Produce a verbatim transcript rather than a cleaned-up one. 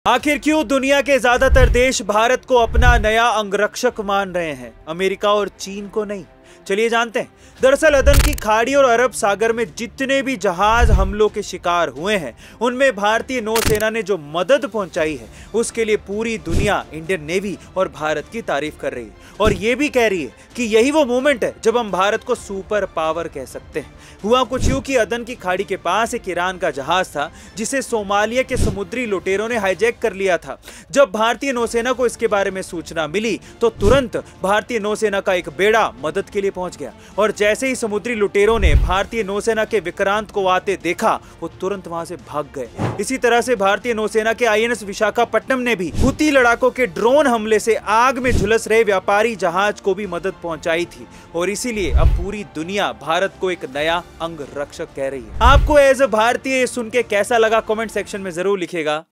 आखिर क्यों दुनिया के ज्यादातर देश भारत को अपना नया अंगरक्षक मान रहे हैं, अमेरिका और चीन को नहीं? चलिए जानते हैं। दरअसल अदन की खाड़ी और अरब सागर में जितने भी जहाज हमलों के शिकार हुए हैं, उनमें भारतीय नौसेना ने जो मदद पहुंचाई है, उसके लिए पूरी दुनिया इंडियन नेवी और भारत की तारीफ कर रही है और ये भी कह रही है कि यही वो मोमेंट है जब हम भारत को सुपर पावर कह सकते हैं। हुआ कुछ यूं कि अदन की खाड़ी के पास एक ईरान का जहाज था जिसे सोमालिया के समुद्री लुटेरों ने हाईजैक कर लिया था। जब भारतीय नौसेना को इसके बारे में सूचना मिली तो तुरंत भारतीय नौसेना का एक बेड़ा मदद के लिए पहुंच गया और जैसे ही समुद्री लुटेरों ने भारतीय नौसेना के विक्रांत को आते देखा, वो तुरंत वहां से भाग गए। इसी तरह से भारतीय नौसेना के आई एन एस विशाखापट्टनम ने भी हुती लड़ाकों के ड्रोन हमले से आग में झुलस रहे व्यापारी जहाज को भी मदद पहुंचाई थी और इसीलिए अब पूरी दुनिया भारत को एक नया अंग रक्षक कह रही है। आपको एज अ भारतीय सुन के कैसा लगा, कमेंट सेक्शन में जरूर लिखिएगा।